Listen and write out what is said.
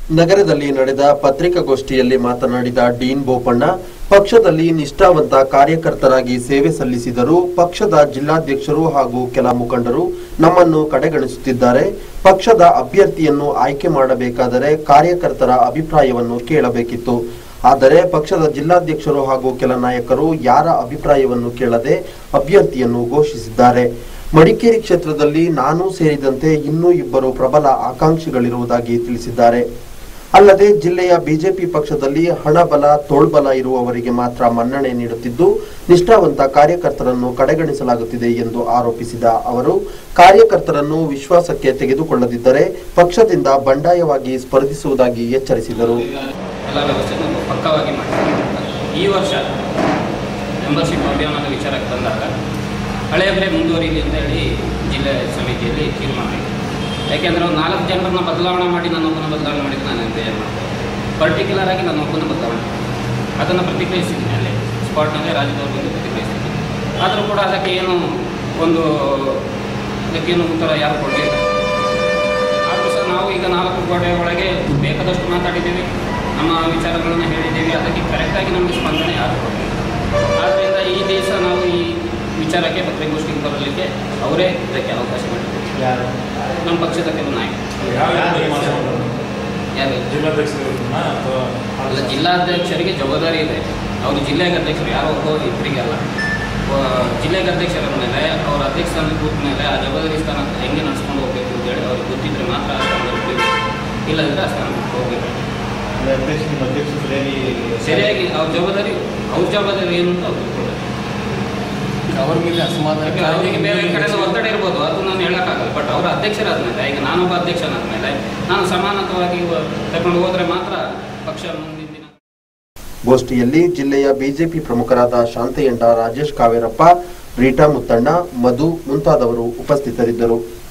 ನಗರದಲ್ಲಿ ನಡೆದ ಪತ್ರಿಕಾಗೋಷ್ಠಿಯಲ್ಲಿ ಮಾತನಾಡಿದ ಡೀನ್ ಬೋಪಣ್ಣ, ಪಕ್ಷದಲ್ಲಿ ನಿಷ್ಠಾವಂತ ಕಾರ್ಯಕರ್ತರಾಗಿ ಸೇವೆ ಸಲ್ಲಿಸಿದರು. ಪಕ್ಷದ ಜಿಲ್ಲಾಧ್ಯಕ್ಷರು ಹಾಗೂ ಕೆಲ ಮುಖಂಡರು ನಮ್ಮನ್ನು ಕಡೆಗಣಿಸುತ್ತಿದ್ದಾರೆ. ಪಕ್ಷದ ಅಭ್ಯರ್ಥಿಯನ್ನು ಆಯ್ಕೆ ಮಾಡಬೇಕಾದರೆ ಕಾರ್ಯಕರ್ತರ ಅಭಿಪ್ರಾಯವನ್ನು ಕೇಳಬೇಕಿತ್ತು. ಆದರೆ ಪಕ್ಷದ ಜಿಲ್ಲಾಧ್ಯಕ್ಷರು ಹಾಗೂ ಕೆಲ ನಾಯಕರು ಯಾರ ಅಭಿಪ್ರಾಯವನ್ನು ಕೇಳದೆ ಅಭ್ಯರ್ಥಿಯನ್ನು ಘೋಷಿಸಿದ್ದಾರೆ. ಮಡಿಕೇರಿ ಕ್ಷೇತ್ರದಲ್ಲಿ ನಾನು ಸೇರಿದಂತೆ ಇನ್ನೂ ಇಬ್ಬರು ಪ್ರಬಲ ಆಕಾಂಕ್ಷಿಗಳಿರುವುದಾಗಿ ತಿಳಿಸಿದ್ದಾರೆ. ಅಲ್ಲದೆ ಜಿಲ್ಲೆಯ ಬಿಜೆಪಿ ಪಕ್ಷದಲ್ಲಿ ಹಣಬಲ ತೋಳ್ಬಲ ಇರುವವರಿಗೆ ಮಾತ್ರ ಮನ್ನಣೆ ನೀಡುತ್ತಿದ್ದು ನಿಷ್ಠಾವಂತ ಕಾರ್ಯಕರ್ತರನ್ನು ಕಡೆಗಣಿಸಲಾಗುತ್ತಿದೆ ಎಂದು ಆರೋಪಿಸಿದ ಅವರು, ಕಾರ್ಯಕರ್ತರನ್ನು ವಿಶ್ವಾಸಕ್ಕೆ ತೆಗೆದುಕೊಳ್ಳದಿದ್ದರೆ ಪಕ್ಷದಿಂದ ಬಂಡಾಯವಾಗಿ ಸ್ಪರ್ಧಿಸುವುದಾಗಿ ಎಚ್ಚರಿಸಿದರು. ಈ ವರ್ಷ ಮೆಂಬರ್ಶಿಪ್ ಅಭಿಯಾನದ ವಿಚಾರಕ್ಕೆ ಬಂದಾಗ ಹಳೆಯಬರೇ ಮುಂದುವರಿಯಲಿ ಅಂತ ಹೇಳಿ ಜಿಲ್ಲೆ ಸಮಿತಿಯಲ್ಲಿ ತೀರ್ಮಾನ ಆಯಿತು. ಯಾಕೆಂದರೆ 4 ಜನರನ್ನು ಬದಲಾವಣೆ ಮಾಡಿ ನನ್ನೊಬ್ಬನ ಬದಲಾವಣೆ ಮಾಡಿದ್ದು ನಾನು ಎಂಜಾಯ್ ಮಾಡ್ತೇನೆ. ಪರ್ಟಿಕ್ಯುಲರ್ ಆಗಿ ನನ್ನೊಬ್ಬನ ಬದಲಾವಣೆ ಅದನ್ನು ಪ್ರತಿಕ್ರಿಯಿಸಿದ್ದೀನಿ. ಅಲ್ಲೇ ಸ್ಪಾಟ್ನಲ್ಲೇ ರಾಜ್ಯದವ್ರ ಬಂದು ಪ್ರತಿಕ್ರಿಯಿಸಿದ್ದೀನಿ. ಆದರೂ ಕೂಡ ಅದಕ್ಕೇನು ಉತ್ತರ ಯಾರು ಕೊಡಲಿಲ್ಲ. ಆದರೂ ಸಹ ನಾವು ಈಗ 4 ಗೋಡೆ ಒಳಗೆ ಬೇಕಾದಷ್ಟು ಮಾತಾಡಿದ್ದೀವಿ, ನಮ್ಮ ವಿಚಾರಗಳನ್ನು ಹೇಳಿದ್ದೀವಿ. ಅದಕ್ಕೆ ಕರೆಕ್ಟಾಗಿ ನಮಗೆ ಸ್ಪಂದನೆ ಯಾರು ಕೊಡಲಿಲ್ಲ. ಆದ್ದರಿಂದ ಈ ದಿವಸ ನಾವು ಈ ವಿಚಾರಕ್ಕೆ ಪತ್ರಿಕಾಗೋಷ್ಠಿಗೆ ಬರಲಿಕ್ಕೆ ಅವರೇ ಇದಕ್ಕೆ ಅವಕಾಶ ಮಾಡಿದ್ದಾರೆ. ನಮ್ಮ ಪಕ್ಷದ ಕೆಲವು ನಾಯಕರು ಜಿಲ್ಲಾಧ್ಯಕ್ಷರಿಗೆ ಜವಾಬ್ದಾರಿ ಇದೆ. ಅವರು ಜಿಲ್ಲೆಗೆ ಅಧ್ಯಕ್ಷರು ಯಾರೋ ಇಬ್ಬರಿಗೆ ಅಲ್ಲ. ಜಿಲ್ಲೆಗೆ ಅಧ್ಯಕ್ಷರ ಮೇಲೆ ಅವರ ಅಧ್ಯಕ್ಷ ಸ್ಥಾನ ಕೂತ ಮೇಲೆ ಆ ಜವಾಬ್ದಾರಿ ಸ್ಥಾನ ಹೆಂಗೆ ನಡೆಸ್ಕೊಂಡು ಹೋಗಬೇಕು ಅಂತೇಳಿ ಅವ್ರಿಗೆ ಗೊತ್ತಿದ್ದರೆ ಮಾತ್ರ ಆ ಸ್ಥಾನದಲ್ಲಿ ಇಲ್ಲದಿದ್ದರೆ ಆ ಸ್ಥಾನಕ್ಕೆ ಹೋಗಬೇಕು. ಸರಿಯಾಗಿ ಅವ್ರ ಜವಾಬ್ದಾರಿ ಏನು ಅಂತ ಅವ್ರು ತಿಳ್ಕೊಳ್ಬೇಕು. ಅವ್ರ ಮೇಲೆ ಅಸಮಾಧಾನ ಅವರಿಗೆ ಬೇರೆ ಕಡೆ ಒತ್ತಡ ಇರ್ಬೋದು, ಅದು ನಾನು ಹೇಳೋಕ್ಕಾಗಲ್ಲ. ಬಟ್ ಅವರ ಅಧ್ಯಕ್ಷರಾದ್ಮೇಲೆ ಈಗ ನಾನೊಬ್ಬ ಅಧ್ಯಕ್ಷನಾದ್ಮೇಲೆ ನಾನು ಸಮಾನತವಾಗಿ ತಗೊಂಡು ಹೋದರೆ ಮಾತ್ರ ಪಕ್ಷ ಮುಂದಿನ ದಿನ. ಗೋಷ್ಠಿಯಲ್ಲಿ ಜಿಲ್ಲೆಯ ಬಿಜೆಪಿ ಪ್ರಮುಖರಾದ ಶಾಂತಯ್ಯಂಡ, ರಾಜೇಶ್ ಕಾವೇರಪ್ಪ, ರೀಟಾ ಮುತ್ತಣ್ಣ, ಮಧು ಮುಂತಾದವರು ಉಪಸ್ಥಿತರಿದ್ದರು.